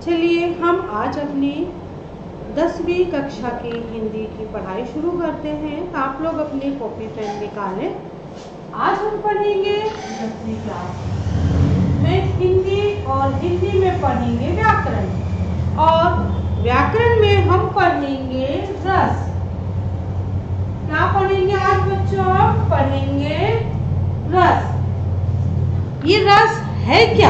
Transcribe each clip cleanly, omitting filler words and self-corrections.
चलिए हम आज अपनी 10वीं कक्षा की हिंदी की पढ़ाई शुरू करते हैं। आप लोग अपनी कॉपी पेन निकालें। आज हम पढ़ेंगे 10वीं क्लास में हिंदी और हिंदी में पढ़ेंगे व्याकरण, और व्याकरण में हम पढ़ेंगे रस। क्या पढ़ेंगे आज बच्चों? हम पढ़ेंगे रस। ये रस है क्या?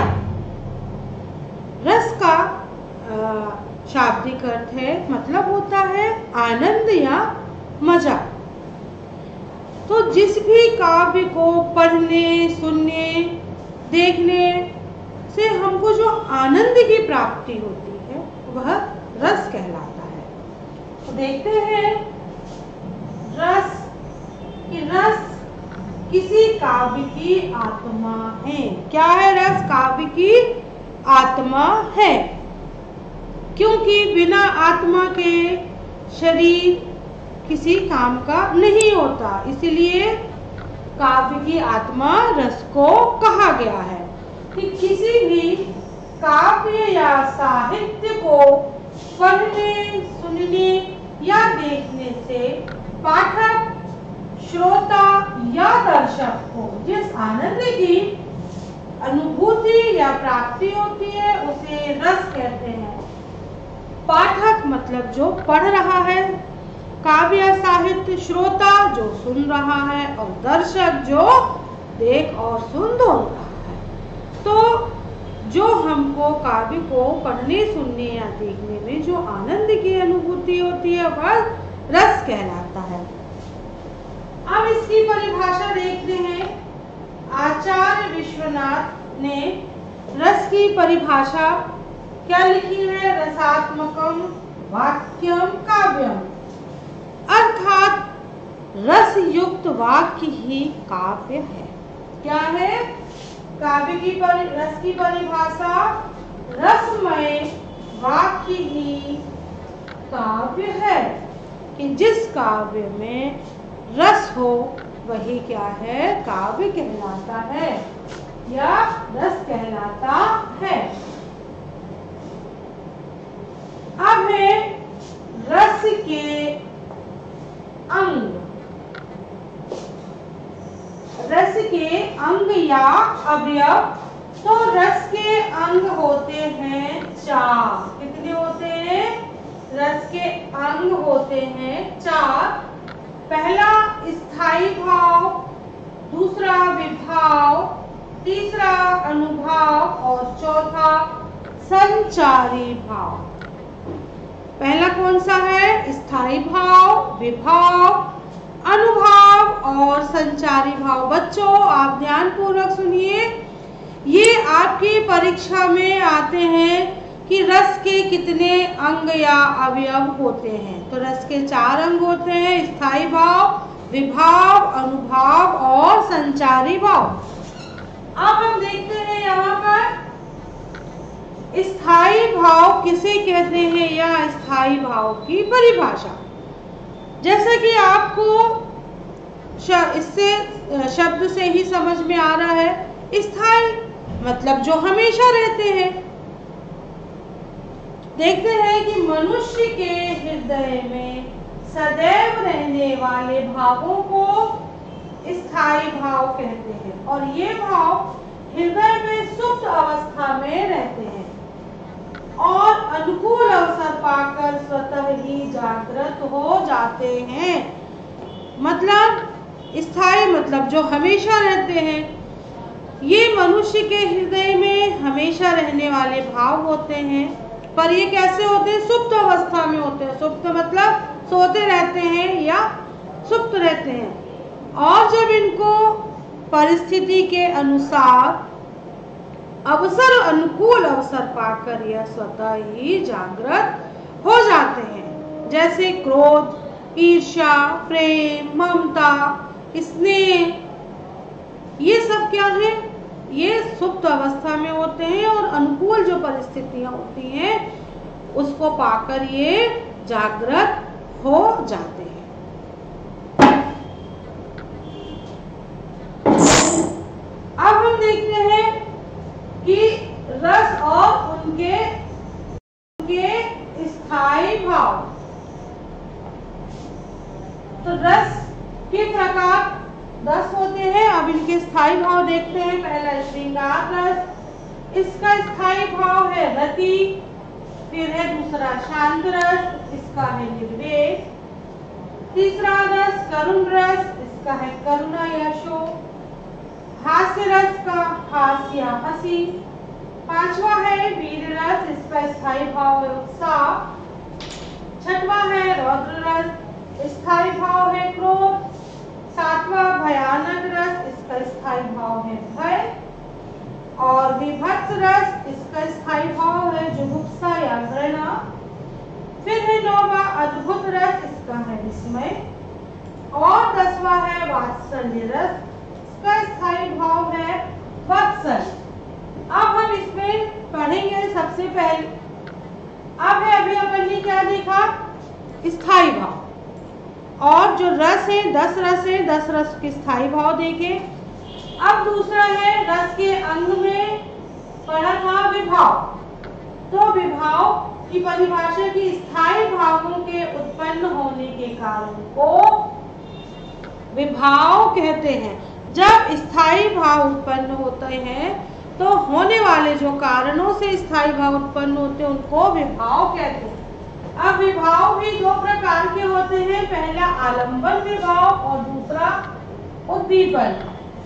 रस का शाब्दिक अर्थ है, मतलब होता है आनंद या मजा। तो जिस भी काव्य को पढ़ने, सुनने, देखने से हमको जो आनंद की प्राप्ति होती है वह रस कहलाता है। तो देखते हैं रस किसी काव्य की आत्मा है। क्या है? रस काव्य की आत्मा है, क्योंकि बिना आत्मा के शरीर किसी काम का नहीं होता, इसलिए काव्य की आत्मा रस को कहा गया है। कि किसी भी काव्य या साहित्य को पढ़ने, सुनने या देखने से पाठक, श्रोता या दर्शक को जिस आनंद की अनुभूति या प्राप्ति होती है उसे रस कहते हैं। पाठक मतलब जो पढ़ रहा है काव्य या साहित्य, श्रोता जो सुन रहा है, और दर्शक जो देख और सुन दोनों रहा है। तो जो हमको काव्य को पढ़ने, सुनने या देखने में जो आनंद की अनुभूति होती है वह रस कहलाता है। अब इसकी परिभाषा देखते हैं। आचार्य विश्वनाथ ने रस की परिभाषा क्या लिखी है? रसात्मकम वाक्यम काव्यम, अर्थात रस युक्त वाक्य ही काव्य है। क्या है? काव्य की रस की परिभाषा रसमय वाक्य ही काव्य है। कि जिस काव्य में रस हो वही क्या है? काव्य कहलाता है या रस कहलाता है। अब है रस के अंग। रस के अंग या अवयव। तो रस के अंग होते हैं 4। कितने होते हैं? रस के अंग होते हैं 4। पहला स्थायी भाव, दूसरा विभाव, तीसरा अनुभाव और चौथा संचारी भाव। पहला कौन सा है? स्थायी भाव, विभाव, अनुभाव और संचारी भाव। बच्चों आप ध्यान पूर्वक सुनिए, ये आपकी परीक्षा में आते हैं कि रस के कितने अंग या अवयव होते हैं। तो रस के 4 अंग होते हैं, स्थायी भाव, विभाव, अनुभाव और संचारी भाव। अब हम देखते हैं यहाँ पर स्थायी भाव किसे कहते हैं या स्थायी भाव की परिभाषा। जैसा कि आपको इससे शब्द से ही समझ में आ रहा है, स्थायी मतलब जो हमेशा रहते हैं। देखते हैं कि मनुष्य के हृदय में सदैव रहने वाले भावों को स्थायी भाव कहते हैं, और ये भाव हृदय में सुप्त अवस्था में रहते हैं और अनुकूल अवसर पाकर स्वतः ही जागृत हो जाते हैं। मतलब स्थायी मतलब जो हमेशा रहते हैं। ये मनुष्य के हृदय में हमेशा रहने वाले भाव होते हैं, पर ये कैसे होते हैं? सुप्त अवस्था में होते हैं। सुप्त मतलब सोते रहते हैं या सुप्त रहते हैं, और जब इनको परिस्थिति के अनुसार अनुकूल अवसर पाकर यह स्वतः ही जागृत हो जाते हैं। जैसे क्रोध, ईर्ष्या, प्रेम, ममता, स्नेह, ये सब क्या है? ये सुप्त अवस्था में होते हैं, और अनुकूल जो परिस्थितियां होती हैं उसको पाकर ये जागृत हो जाते हैं। अब हम देखते हैं कि रस और उनके इसके स्थायी भाव देखते हैं। पहला श्रृंगार रस, इसका स्थायी भाव है रति। फिर है दूसरा शांत रस, इसका है निर्वेश। तीसरा रस करुण रस, इसका है करुणा या शोक। हास्य रस का हास्य या हंसी। पांचवा है वीर रस, इसका स्थायी भाव है उत्साह। छठवां है रौद्र रस, स्थायी भाव है क्रोध। सातवां भयानक रस, इसका स्थायी भाव है भय। और विभत्स रस, इसका स्थायी भाव है जुगुप्सा या घृणा। फिर है नौवां अद्भुत रस, इसका है विस्मय। और 10वां है वात्सल्य रस, इसका स्थायी भाव है वत्सल। अब हम इसमें पढ़ेंगे सबसे पहले। अब है अभी अपन ने क्या देखा, स्थायी भाव। और जो रस है 10 रस है, 10 रस के स्थायी भाव देखे। अब दूसरा है रस के अंग में पढ़ा था विभाव। तो विभाव की परिभाषा की स्थायी भावों के उत्पन्न होने के कारण को विभाव कहते हैं। जब स्थायी भाव उत्पन्न होते हैं तो होने वाले जो कारणों से स्थायी भाव उत्पन्न होते हैं उनको विभाव कहते हैं। अब विभाव भी दो प्रकार के होते हैं, पहला आलंबन विभाव और दूसरा उद्दीपन।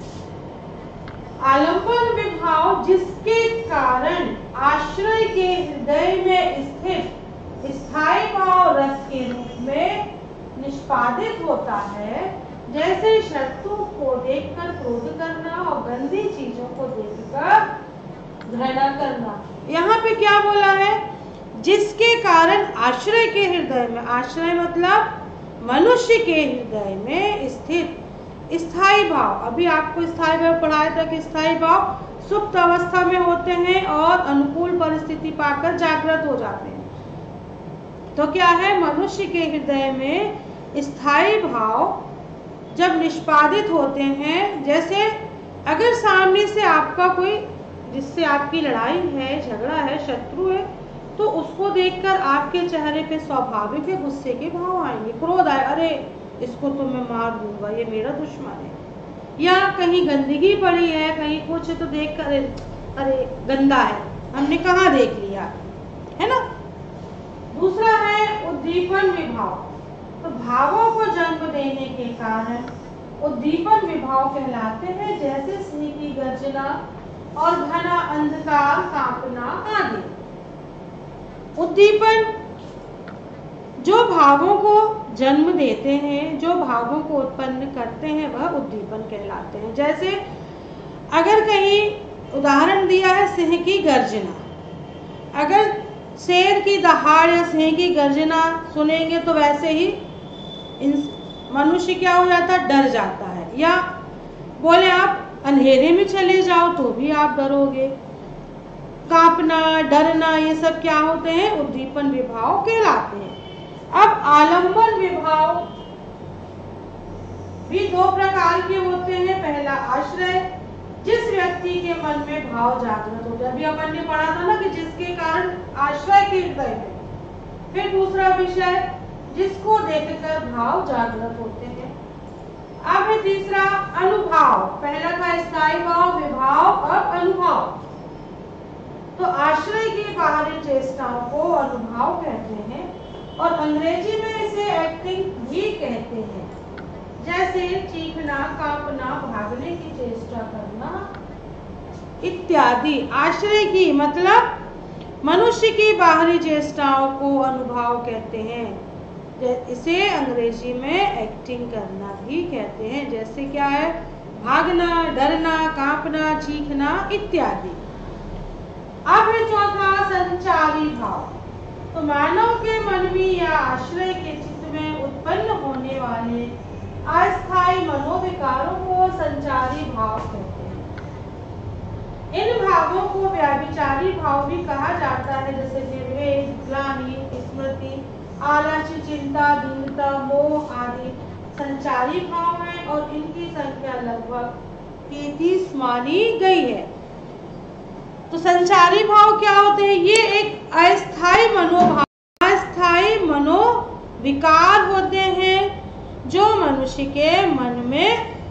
आलंबन विभाव जिसके कारण आश्रय के हृदय में स्थित स्थायी भाव रस के रूप में निष्पादित होता है, जैसे शत्रु को देखकर क्रोध करना और गंदी चीजों को देखकर घृणा करना। यहाँ पे क्या बोला है, जिसके कारण आश्रय के हृदय में, आश्रय मतलब मनुष्य के हृदय में स्थित स्थायी भाव। अभी आपको स्थायी भाव पढ़ाया था कि स्थायी भाव सुप्त अवस्था में होते हैं और अनुकूल परिस्थिति पाकर जागृत हो जाते हैं। तो क्या है, मनुष्य के हृदय में स्थायी भाव जब निष्पादित होते हैं, जैसे अगर सामने से आपका कोई जिससे आपकी लड़ाई है, झगड़ा है, शत्रु है, तो उसको देखकर आपके चेहरे पे स्वाभाविक है गुस्से के भाव आएंगे, क्रोध आए, अरे इसको तो मैं मार दूंगा, ये मेरा दुश्मन है। या कहीं गंदगी पड़ी है, कहीं कुछ, तो देख कर अरे गंदा है, हमने कहाँ देख लिया, है ना। दूसरा है उद्दीपन विभाव। तो भावों को जन्म देने के कारण उद्दीपन विभाव कहलाते हैं, जैसे सिंह की गर्जना और घना अंधकार, कांपना आदि। उद्दीपन जो भावों को जन्म देते हैं, जो भावों को उत्पन्न करते हैं, वह उद्दीपन कहलाते हैं। जैसे अगर कहीं उदाहरण दिया है सिंह की गर्जना, अगर शेर की दहाड़ या सिंह की गर्जना सुनेंगे तो वैसे ही मनुष्य क्या हो जाता है, डर जाता है। या बोले आप अंधेरे में चले जाओ तो भी आप डरोगे। कांपना, डरना, ये सब क्या होते हैं, उद्दीपन विभाव कहलाते हैं। अब आलंबन विभाव भी दो प्रकार के होते हैं। पहला आश्रय, जिस व्यक्ति के मन में भाव जागृत होता है, अभी अपन ने पढ़ा था ना कि जिसके कारण आश्रय के हृदय में। फिर दूसरा विषय, जिसको देखकर भाव जागृत होते हैं। अब है तीसरा अनुभाव। पहला था स्थायी भाव, विभाव और अनुभाव। तो आश्रय की बाहरी चेष्टाओं को अनुभाव कहते हैं और अंग्रेजी में इसे एक्टिंग भी कहते हैं, जैसे चीखना, कांपना, भागने की चेष्टा करना इत्यादि। आश्रय की मतलब मनुष्य की बाहरी चेष्टाओं को अनुभाव कहते हैं। इसे अंग्रेजी में एक्टिंग करना भी कहते हैं, जैसे क्या है, भागना, डरना, कांपना, चीखना इत्यादि। अब है चौथा संचारी भाव। तो मानव के मनवी या आश्रय के चित्त में उत्पन्न होने वाले अस्थायी मनोविकारों को संचारी भाव कहते हैं। इन भावों को व्याभिचारी भाव भी कहा जाता है, जैसे निर्वेद, ग्लानि, स्मृति, आलस्य, चिंता, दीनता, मोह आदि संचारी भाव हैं और इनकी संख्या लगभग 33 मानी गई है। तो संचारी भाव क्या होते हैं, ये एक अस्थायी मनोभाव, अस्थायी मनोविकार होते हैं जो मनुष्य के मन में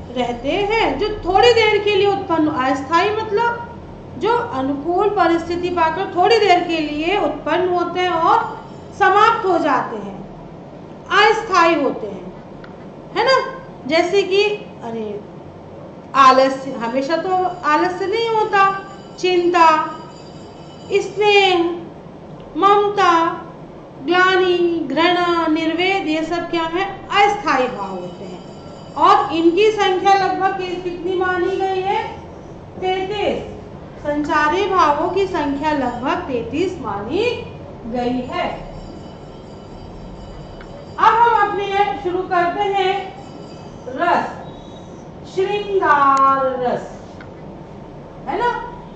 रहते हैं, जो थोड़ी देर के लिए उत्पन्न, अस्थाई मतलब जो अनुकूल परिस्थिति पाकर थोड़ी देर के लिए उत्पन्न होते हैं और समाप्त हो जाते हैं, अस्थाई होते हैं, है ना। जैसे कि अरे आलस्य, हमेशा तो आलस्य नहीं होता, चिंता, स्नेह, ममता, ग्लानि, घृणा, निर्वेद, ये सब क्या है, अस्थाई भाव होते हैं। और इनकी संख्या लगभग कितनी मानी गई है, 33। संचारी भावों की संख्या लगभग 33 मानी गई है। अब हम अपने शुरू करते हैं रस, श्रृंगार रस, है ना।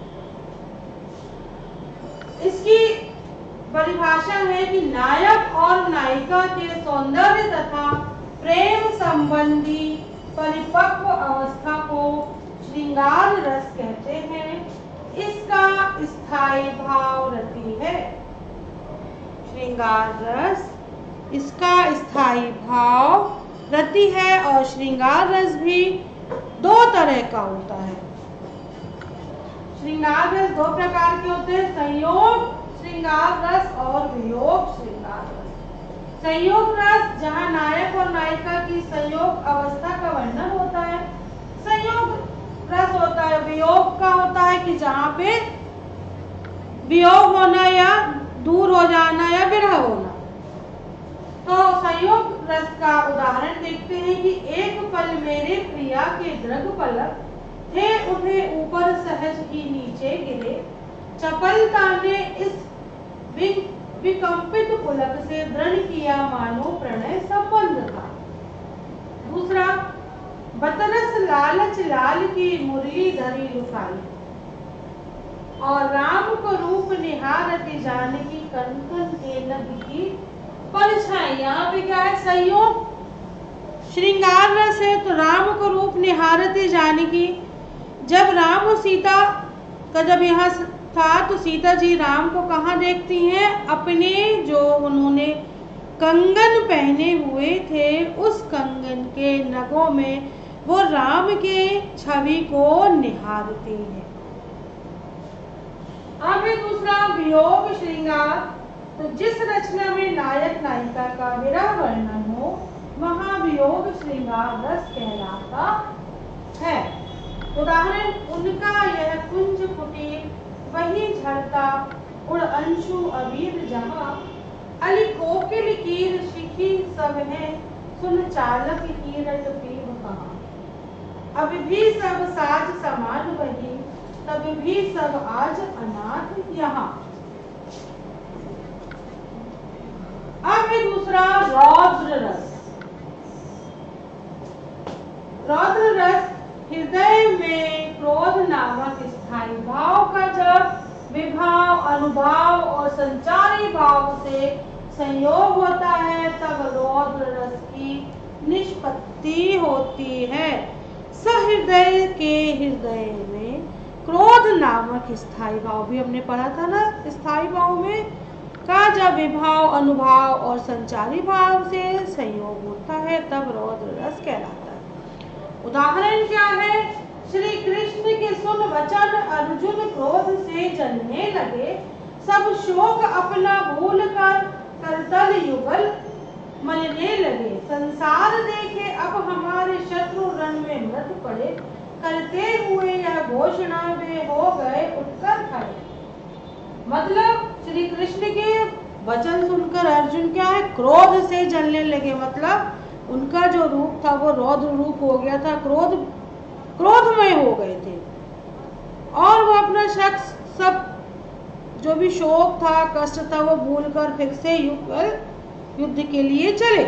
इसकी परिभाषा है कि नायक और नायिका के सौंदर्य तथा प्रेम संबंधी परिपक्व अवस्था को श्रृंगार रस कहते हैं। इसका स्थायी भाव रति है। श्रृंगार रस, इसका स्थायी भाव रति है। और श्रृंगार रस भी दो तरह का होता है। श्रृंगार रस दो प्रकार के होते हैं, संयोग श्रृंगार रस और वियोग श्रृंगार रस। संयोग रस जहाँ नायक और नायिका की संयोग अवस्था का वर्णन होता है, संयोग रस होता है। वियोग का होता है कि जहाँ पे वियोग होना या दूर हो जाना या विरह होना। तो संयोग रस का उदाहरण देखते हैं कि एक पल मेरे प्रिया के दृढ़ पलक थे, उन्हें ऊपर सहज ही नीचे गिरे, चपलता ने इस विकंपित पुलक से दृढ़ किया मानो प्रणय संबंध था। दूसरा, बतरस लालच लाल की मुरली धरी लुकाई और राम को रूप निहारती जानकी कंकन के नभ की परछाई। यहाँ पे क्या है, संयोग श्रृंगार रस है। तो राम को रूप निहारती जानकी, जब राम और सीता का जब यहाँ था तो सीता जी राम को कहाँ देखती हैं, अपने जो उन्होंने कंगन पहने हुए थे उस कंगन के नगों में वो राम के छवि को निहारती है। अब दूसरा वियोग श्रृंगार, तो जिस रचना में नायक नायिका का विरह वर्णन हो वहाँ वियोग श्रृंगार रस कहलाता है। उदाहरण, उनका यह कुंज कुटीर वही झरता उड़ अंशु अबीर जहाँ, अली कोकिल कीर शिखी सब है, सुन चालक कीरत पीव कहाँ। अब भी सब साज समान वही, तब भी सब आज अनाथ यहाँ। अब दूसरा रौद्र रस। रौद्र रस हृदय में क्रोध नामक स्थायी भाव का जब विभाव, अनुभाव और संचारी भाव से संयोग होता है तब रौद्र रस की निष्पत्ति होती है। सहृदय के हृदय में क्रोध नामक स्थायी भाव भी हमने पढ़ा था ना, स्थायी भाव में का जब विभाव, अनुभाव और संचारी भाव से संयोग होता है तब रौद्र रस कहलाता है। उदाहरण क्या है, श्री कृष्ण के सुन वचन अर्जुन क्रोध से जलने लगे, सब शोक अपना भूल कर करतल युगल मलने लगे, संसार देखे अब हमारे शत्रु रण में मृत पड़े, करते हुए यह घोषणा वे हो गए उठकर खड़े। मतलब श्री कृष्ण के वचन सुनकर अर्जुन क्या है, क्रोध से जलने लगे। मतलब उनका जो रूप था वो रौद्र रूप हो गया था, क्रोधमय हो गए थे और वो अपना शख्स सब जो भी शोक था, कष्ट था वो भूलकर फिर से युद्ध के लिए चले।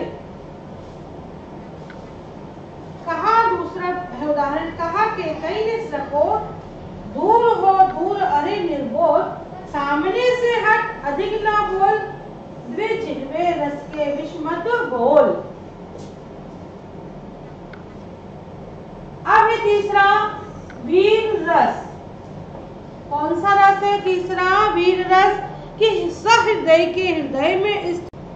कहा दूसरा उदाहरण, कहा के कई ने सको दूर हो दूर अरे निर्बोध, सामने से हट अधिक ना बोल, द्विजिह्वे रस के विषमत घोल। अब तीसरा वीर रस। कौन सा रस है तीसरा? वीर रस कि सहृदय के हृदय में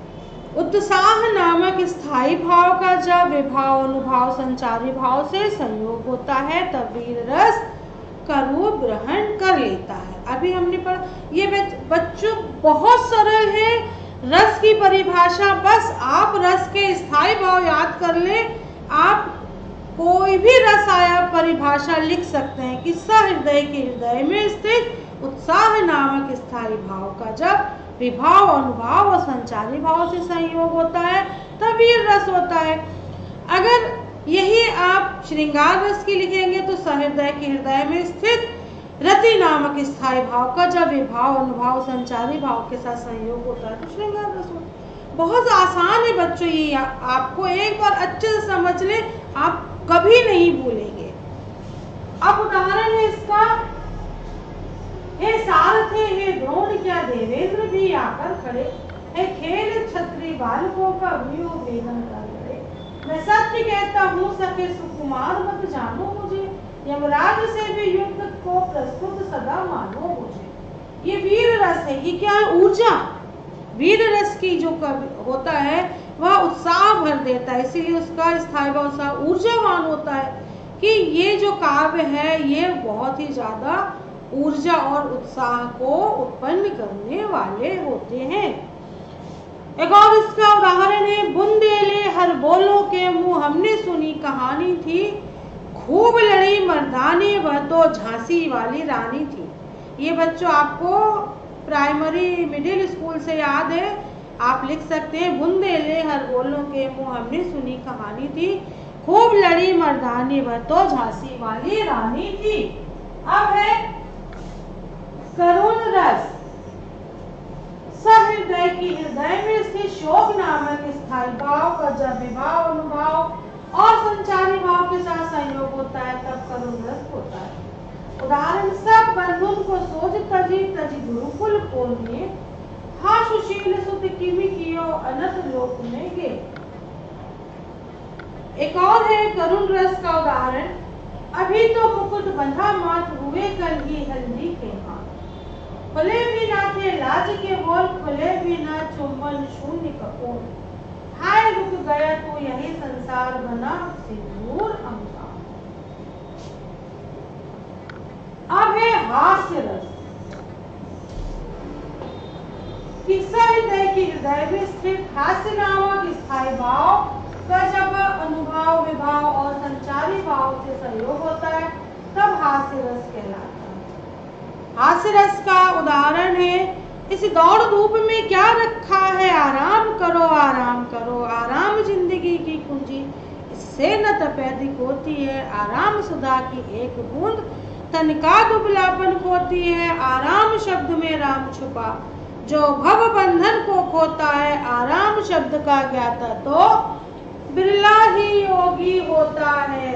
उत्साह नामक स्थायी भाव का जब विभाव अनुभाव संचारी भाव से संयोग होता है तब वीर रस का रूप ग्रहण कर लेता है। अभी हमने पढ़ा, ये बच्चों बहुत सरल है। रस की परिभाषा, बस आप रस के स्थायी भाव याद कर ले। आप कोई भी रस आया परिभाषा लिख सकते हैं कि सहृदय के हृदय में स्थित उत्साह नामक स्थायी भाव का जब विभाव अनुभाव और संचारी भाव से संयोग होता है तब वीर रस होता है। अगर यही आप श्रृंगार रस की लिखेंगे तो सहृदय के हृदय में स्थित रति नामक स्थायी भाव का जब विभाव अनुभाव संचारी भाव के साथ संयोग होता है तो श्रृंगार रस होता है। बहुत आसान है बच्चों, ये आपको एक बार अच्छे से समझ ले, आप कभी नहीं भूलेंगे। अब उदाहरण है इसका, हे सारथी हे द्रोण क्या देवेंद्र भी आकर खड़े, है खेल क्षत्रिय बालकों का व्यूह भेदन कर लड़े। मैं सत्य कहता हूँ सके सुकुमार मत जानो मुझे, यमराज से भी युद्ध को प्रस्तुत सदा मानो मुझे। ये वीर रस है। ये क्या है? ऊर्जा। वीर रस की जो होता है वह उत्साह भर देता है, इसीलिए उसका स्थायी भाव उत्साह ऊर्जावान होता है कि ये जो काव्य है ये बहुत ही ज्यादा ऊर्जा और उत्साह को उत्पन्न करने वाले होते हैं। एक और इसका उदाहरण है, बुंदेले हर बोलों के मुंह हमने सुनी कहानी थी, खूब लड़ी मर्दानी वह तो झांसी वाली रानी थी। ये बच्चों आपको प्राइमरी मिडिल स्कूल से याद है, आप लिख सकते हैं, बुंदेले हर बोलों के मुंह हमने सुनी कहानी थी, खूब लड़ी मर्दानी वह तो झांसी वाली रानी थी। अब है करुण रस। सहृदय की हृदय में स्थित शोक नामक स्थायी भाव का जब विभाव अनुभाव और संचारी भाव के साथ संयोग होता है तब करुण रस होता है। उदाहरण, सब बंधुन को सोच तजी तजी गुरुकुल कोने, हा सुशील सुत किमि कियो अनंत लोक में गे। एक और है करुण रस का उदाहरण, अभी तो मुकुट बंधा मात हुए कल ही हल्दी के हाथ, खुले भी ना थे लाज के बोल, खुले भी ना चुंबन शून्य कपोल, हाय रुक गया तो यही संसार बना सिंदूर अंगा। अब है हास्य रस। सहृदय की हृदय में स्थित हास्य नामक स्थायी भाव का जब अनुभाव विभाव और संचारी भाव से संयोग होता है तब हास्य रस कहलाता है। हास्य रस का उदाहरण है, इस दौड़ धूप में क्या रखा है, आराम करो आराम करो, आराम जिंदगी की कुंजी, इससे न तपेदिक होती है, आराम सुधा की एक बूंद, तनिका दुबलापन खोती है, आराम शब्द में राम छुपा, जो भव बंधन को खोता है, आराम शब्द का ज्ञाता तो बिरला ही योगी होता है।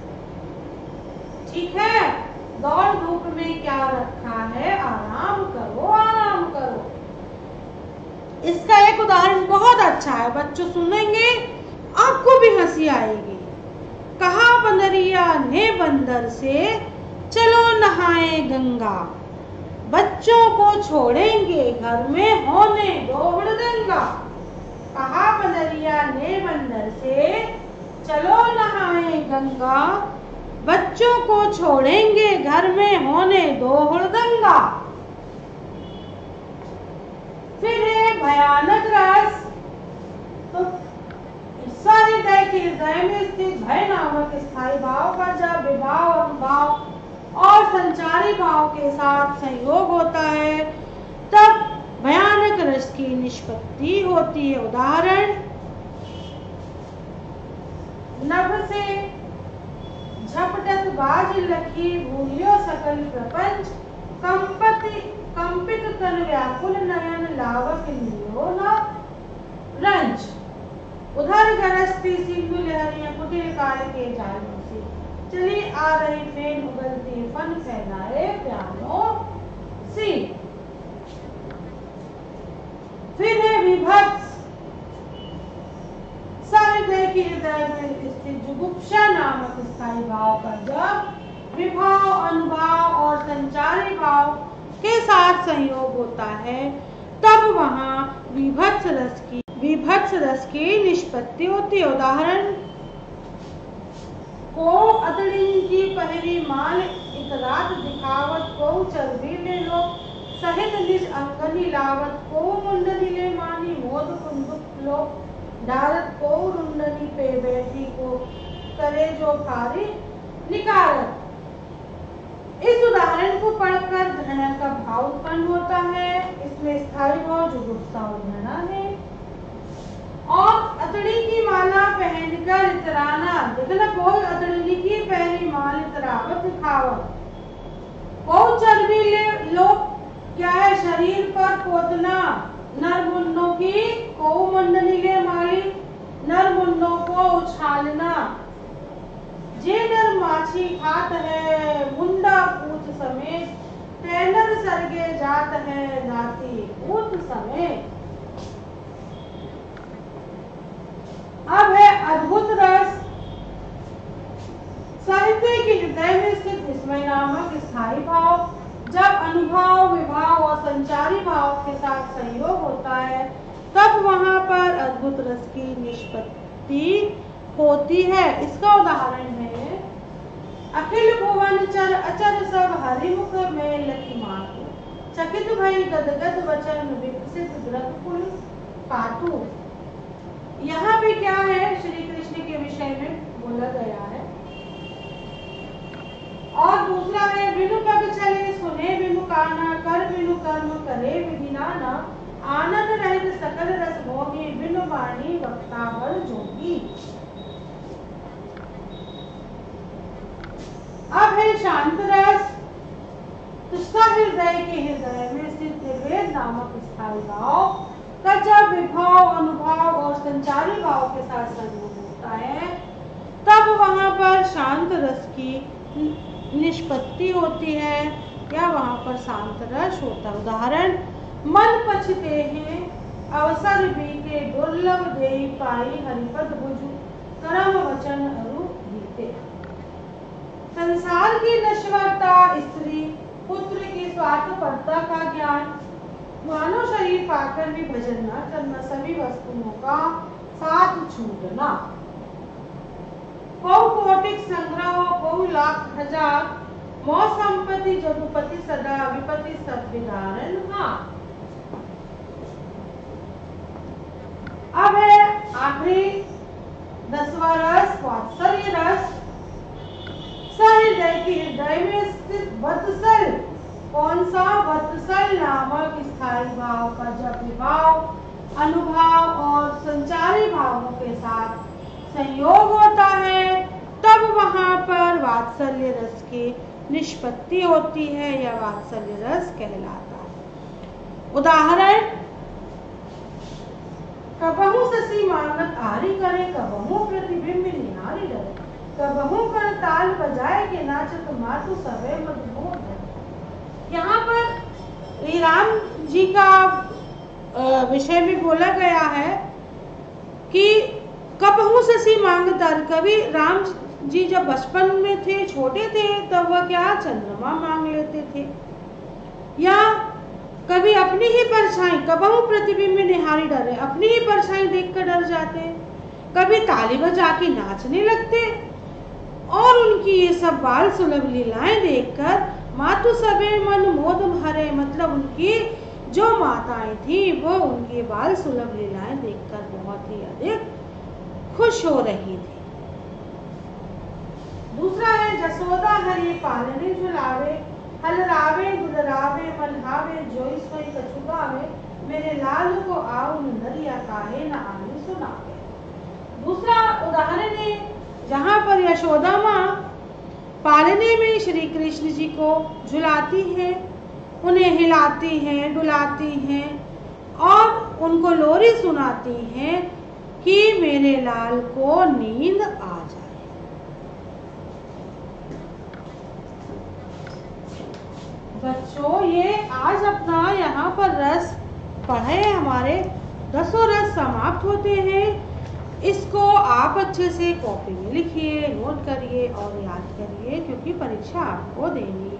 ठीक है, दौड़ धूप में क्या रखा है, आराम करो आराम करो। इसका एक उदाहरण बहुत अच्छा है, बच्चों सुनेंगे आपको भी हंसी आएगी। कहा बंदरिया ने बंदर से, चलो नहाए गंगा, बच्चों को छोड़ेंगे घर में होने दो हुड़दंगा। कहा बंदरिया ने बंदर से, चलो नहाए गंगा, बच्चों को छोड़ेंगे घर में होने दो हुड़दंगा। फिर है भयानक रस। तो सहृदय के हृदय में स्थित भय नामक स्थायी भाव का जब विभाव अनुभाव और संचारी भाव के साथ संयोग होता है तब भयानक रस की निष्पत्ति होती है। उदाहरण, नभ से झपटत बाज लखी, भूलियो सकल प्रपंच, कंपित तन व्याकुल नयन, लावक इंद्रियो न रंज। उधर गरजती सिंधु लहरियां कुटिल काल के जालों से, चली आ रही फेन उगलती फन फैलाए प्यानो सी। फिर है विभत्स। सहृदय के हृदय में स्थित जुगुप्सा नामक स्थायी भाव का जब विभाव अनुभाव और संचारी भाव के साथ संयोग होता है तब वहां विभत्स रस की विभत्स रस की निष्पत्ति होती है। उदाहरण, को अतड़ी की पहरी माल इतरात दिखावत, को चर्बी ले लो सहित निज अंगनी लावत, को मुंडनी ले मानी मोद कुंदुक लो डारत, को रुंडनी पे बैठी को करे जो भारी निकारत। इस उदाहरण को पढ़कर घृणा का भाव उत्पन्न होता है। इसमें स्थायी भाव जुगुप्सा और घृणा है। और अतड़ी की माला पहनकर इतराना, देखना, कोई अतड़ी की पहनी माल इतरावत दिखावत, को चर्बी ले लो, क्या है, शरीर पर पोतना, नर मुन्नों की, को मंडली ले माली, नर मुन्नों को उछालना, जे नर माछी खात है मुंडा पूछ समेत, तैनर सरगे जात है दाती पूत समेत। अब है अद्भुत रस। साहित्य के हृदय में स्थित विस्मय नामक स्थायी भाव जब अनुभाव, विभाव और संचारी भाव के साथ संयोग होता है तब वहां पर अद्भुत रस की निष्पत्ति होती है। इसका उदाहरण है, अखिल भुवन चर अचर सब हरिमुख में लखी मातु, चकित भई गदगद वचन विकसित ग्रह कुल पातु। यहाँ भी क्या है, श्री कृष्ण के विषय में बोला गया है। और दूसरा है, बिनु पग चले सुने बिनु काना, कर बिनु कर्म करे विधि नाना, आनंद रहित सकल रस भोगी, बिनु वाणी वक्ता बर जोगी। अब है शांत रस। तुष्टा हृदय के हृदय में स्थित निर्वेद नामक स्थायी भाव का जब विभाव, अनुभाव और संचारी भाव के साथ संयोग होता है तब वहां पर शांत रस की निष्पत्ति होती है या वहां पर शांत रस होता है। उदाहरण, मन पछते हैं अवसर बीते, दुर्लभ देई पाई हरिपद भुज, करम वचन अरु बीते। संसार की नश्वरता, स्त्री पुत्र की स्वार्थपरता का ज्ञान, मानव शरीर पाकर भी भजन न करना, सभी वस्तुओं का साथ छूटना, कौ कोटिक संग्रह, कौ लाख हजार, मौ संपत्ति जदुपति सदा, विपत्ति सब विदारण। हाँ, अब है आखिरी 10वां रस, वात्सल्य रस। सहृदय की हृदय में स्थित वत्सल, कौन सा, वत्सल नामक स्थायी भाव का जब विभाव, अनुभाव और संचारी भावों के साथ संयोग होता है तब वहां पर वात्सल्य रस की निष्पत्ति होती है या वात्सल्य रस कहलाता है। उदाहरण, कबहू ससी मांगत आरी करे, कबहू प्रतिबिंब निहारी डरे, कबहू कर ताल बजाए के नाचत मातु सवे मधुमोह डरे। यहाँ पर राम जी का विषय में बोला गया है कि कबहू ससी मांगतर, कभी राम जी जब बचपन में थे, छोटे थे, तब वह क्या चंद्रमा मांग लेते थे, या कभी अपनी ही परछाई, कबहू प्रतिबिंब में निहारी डरे, अपनी ही परछाई देखकर डर जाते, कभी ताली बजा के नाचने लगते और उनकी ये सब बाल सुलभ लीलाएं देखकर मातु सबे मन मोद भरे, मतलब उनकी जो माताएं थी वो उनकी बाल सुलभ लीलाएं देखकर बहुत ही अधिक खुश हो रही थी। दूसरा है, जसोदा हरि पालने झुलावे, हलरावे दुलरावे मल्हावे, जोई सोई कछुगावे, मेरे लाल को आओ नरिया काहे न आने सुनावे। दूसरा उदाहरण है जहाँ पर यशोदा माँ पालने में श्री कृष्ण जी को झुलाती है, उन्हें हिलाती हैं, डुलाती हैं और उनको लोरी सुनाती हैं कि मेरे लाल को नींद आ जाए। बच्चों, ये आज अपना यहाँ पर रस पढ़े, हमारे 10 रस समाप्त होते हैं। इसको आप अच्छे से कॉपी में लिखिए, नोट करिए और याद करिए, क्योंकि परीक्षा आपको देनी है।